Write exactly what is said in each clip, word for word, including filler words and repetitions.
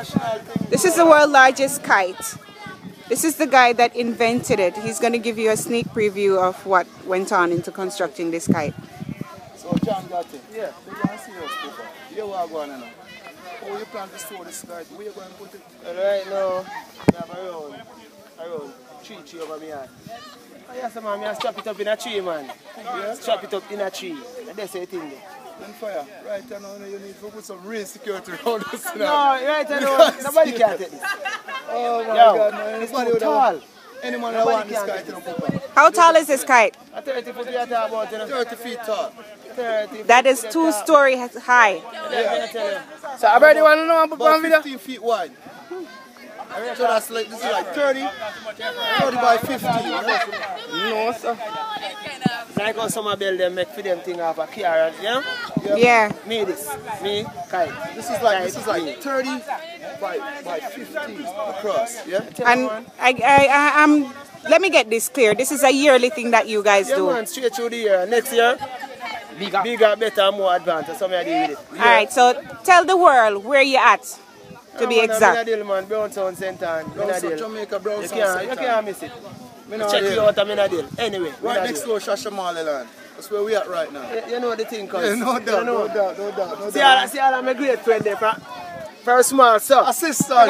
international thing. This is the world's largest kite. This is the guy that invented it. He's going to give you a sneak preview of what went on into constructing this kite. So John got it. Yeah, we're going to see us people. You are going to know. How you plan to store this kite? Where you going to put it? Right now, I have around, around three tree over my head. Oh, yes, man, I strap it up in a tree, man. Yeah? Strap it up in a tree. And that's the thing there. And fire, right now you need to put some real security around this now. No, right now, nobody can take this. Oh my Yo, God, man. It's too tall. Anyone that wants this kite, you know, How tall is this kite? thirty feet, you talk about, you know. thirty feet tall. thirty That is two stories high. Yeah. So I already want to know about fifteen feet wide. So that's like, this is like thirty, thirty by fifty. No, sir. Like how some of them make for them thing off a car, you know? Yeah. yeah. Me this, me kite. This is like this is like thirty by by fifty across, yeah. And I I I am. Let me get this clear. This is a yearly thing that you guys yeah, do. Man, straight through the year. Next year, bigger, bigger, better, more advanced. So I deal with it. Yeah. All right. So tell the world where you at. To yeah, be man, exact. Minard Hill, man, Brown Town Center. Minard Hill. Jamaica, Brown you Town Center. You can't miss it. Check you out at Minard Hill. Anyway, right Minard next Hill. door, Shashamaliland. That's where we at right now. You, you know the thing, cuz. Yeah, no doubt, you know. no doubt, no doubt, no see doubt. All, see all of my great friend there, for, for a small son. Assistant.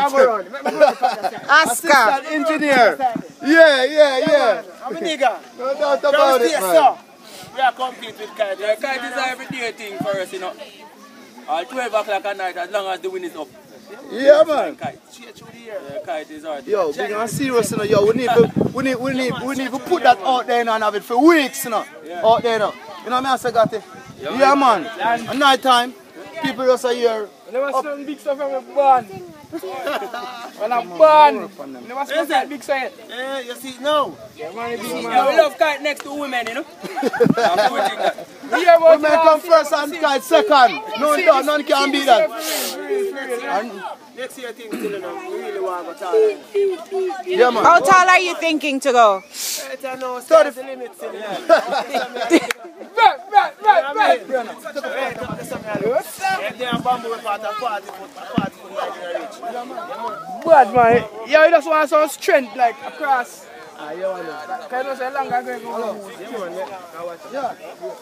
Oscar. Engineer. Yeah, yeah, yeah. I'm a nigga. No doubt about it, man. We are compete with kite. Yeah, kite is an everyday thing for us, you know. At twelve o'clock at night, as long as the wind is up. Yeah, man. Kite. Yeah, kite is hard. Yo, big and serious, you know. Yo, we need to, we need, we need, we need to put that out there and have it for weeks, you know. Yeah. Out there, you know. You know what I mean? I got it. Yeah, yeah, man. At night time, people just are here. Never seen big stuff from a barn. When I'm born, never seen that big sign. Yeah, you see, no. Yeah, man, big Yeah, man. we love kite next to women, you know. I'm putting that. Yeah, but Women come first and kite second. No doubt, none can be that. And, Next year, things still, you know, we really want to go tall. yeah, man. How tall are you thinking to go? Right now, start the limit, still, yeah. right, right, right, right. Bad man, yeah, you just want some strength like across. Ah, you want to? Can you say long ago? Yeah.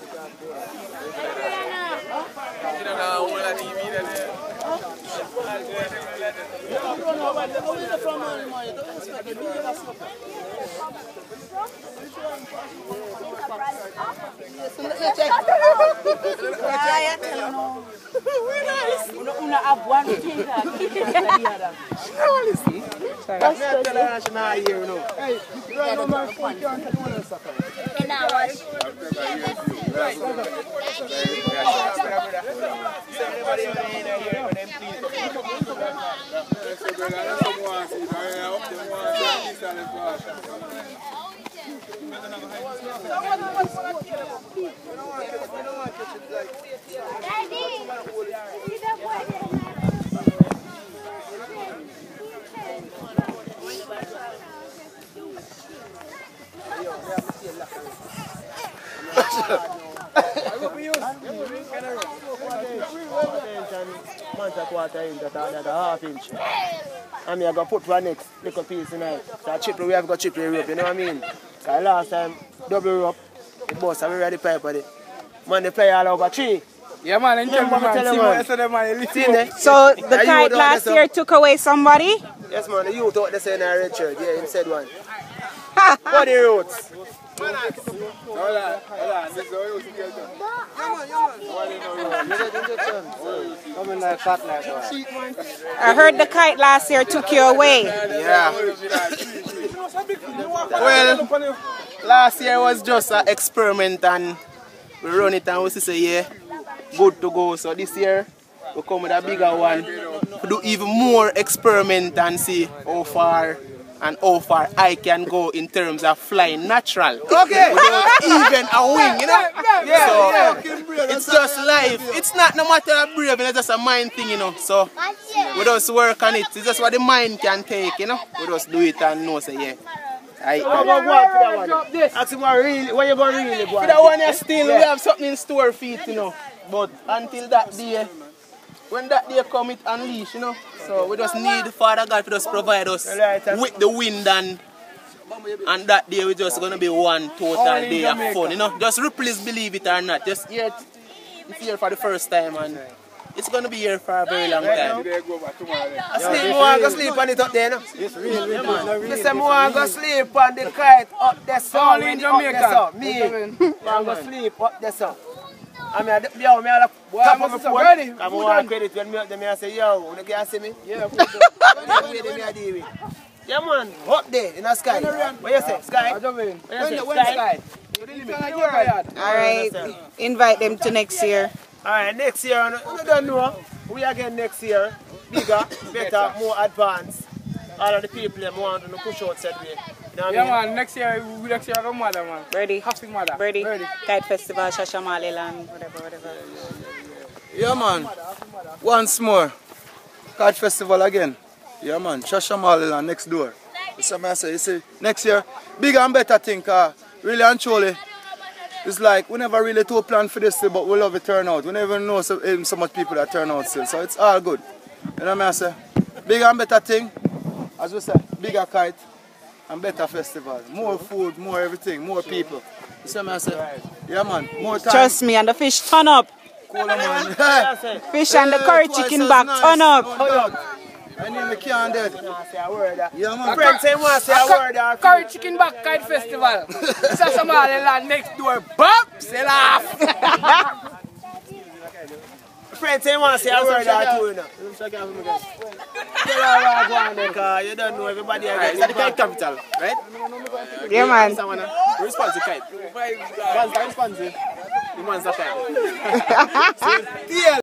Half inch. And me I go put for next little piece tonight. So triple, we have got triple rope, you know what I mean? So last time double rope, the boss have ready pipe on it. Man, they play all over three. Yeah, man, and Yeah, man, man, see tell what I man. said, man. See there? So the Are you kite out last there, year took away somebody? Yes, man, the youth out there saying a red shirt. Yeah, he said one. What the roots? Hold on, hold on. This is how you used to get done. Coming like fat like that. I heard the kite last year took you away. Yeah. Well, last year was just an experiment and we run it and we say, yeah, good to go. So this year, we come with a bigger one. We do even more experiment and see how far and how far I can go in terms of flying natural. Okay. Without even a wing, you know? Yeah, So, yeah. it's just life. It's not no matter how brave, it's just a mind thing, you know. So, we just work on it. It's just what the mind can take, you know. We just do it and know, say, yeah. I, I'm going to go out for that one. Ask him what really, what you going to really go for that one, you still, we have something in store for it, you know. But until that day, when that day come, it unleash, you know. So we just need Father God to just provide us with the wind and and that day we just gonna be one total day of fun, you know. Just please believe it or not. Just here it's here for the first time and it's gonna be here for a very long time. I sleep more, go sleep on it up there, no? It's real, yeah, man. You say more, go sleep on the kite up there, so All when in it up there, so. Jamaica. Me, I go sleep up there, so. I mean, I yo, me all Boy, top I of my must phone. have ready. I'm Good more done. credit when me up there, me I say, yo, you can see me? Yeah, Yeah, man, up there in the sky. What you say, sky? I don't mean. What you say, When the sky? Alright, invite them to next year. Alright, next year, I don't know. We again next year, bigger, better, more advanced. All of the people them want to push out said way. You know what Yeah, I mean? man, next year, we next year I go mother, man. Birdy, Have to mother. Birdy, Birdy. Kite Festival, Shashamaliland, whatever, whatever. Yeah, man. Once more. Kite Festival again. Yeah, man. Shashamaliland next door. That's what I say. You see, next year, bigger and better thing. Cause really and truly, it's like we never really too plan for this, but we love it turn out. We never know so, um, so much people that turn out still. So it's all good. You know what I say? Bigger and better thing. As we said, bigger kite and better festival. More food, more everything, more people. You see what I say? Yeah, man. More time. Trust me, and the fish turn up. Cool, man. Fish and the Hey, curry twice chicken as back nice. turn up. No doubt. I need me can't dead. Say a word. uh. Yeah, man. Friend say want to say a word. uh. Curry Chicken Back Kite Festival. Shashamaliland next door. Bop! Say laugh. Friend say want to say a word or two. You know. Tell her what go on there, cause you don't know everybody. Right, it's the kite capital, right? Yeah, man. Response to kite. Once the response, the man's the kite.